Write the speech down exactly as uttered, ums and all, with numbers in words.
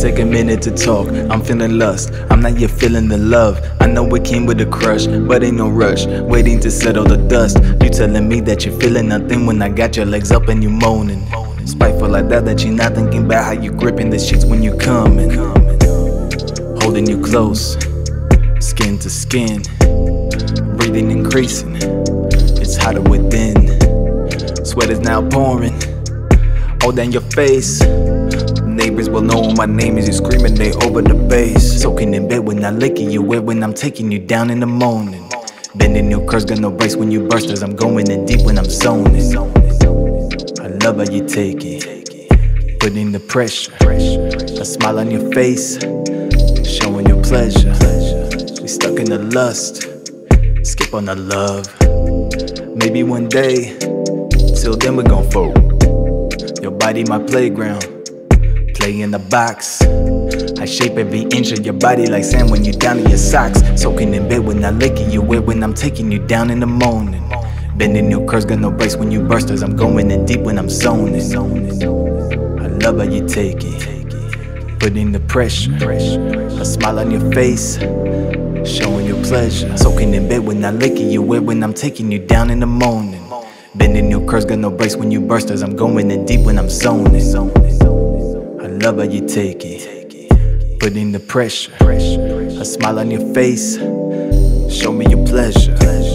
Let's take a minute to talk. I'm feeling lust, I'm not yet feeling the love. I know it came with a crush, but ain't no rush, waiting to settle the dust. You telling me that you're feeling nothing when I got your legs up and you moaning. Spiteful like that, that you're not thinking about how you gripping the sheets when you coming. Holding you close, skin to skin, breathing increasing, it's hotter within. Sweat is now pouring all down your face. Neighbors will know what my name is. You screaming, they over the bass. Soaking in bed when I licking you wet, when I'm taking you down in the morning. Bending your curves, got no brakes when you burst, as I'm going in deep when I'm zoning. I love how you take it, putting the pressure, a smile on your face, showing your pleasure. We stuck in the lust, skip on the love. Maybe one day, till then we gon' fold. Your body my playground, play in the box. I shape every inch of your body like sand when you down in your socks. Soaking in bed when I licking you wet, when I'm taking you down in the morning. Bending your curves, got no brakes when you burst, as I'm going in deep when I'm zoning. I love how you take it, putting the pressure, a smile on your face, showing your pleasure. Soaking in bed when I licking you wet, when I'm taking you down in the morning. Bending your curves, got no brakes when you burst, as I'm going in deep when I'm zoning. I love how you take it, putting the pressure, a smile on your face, show me your pleasure.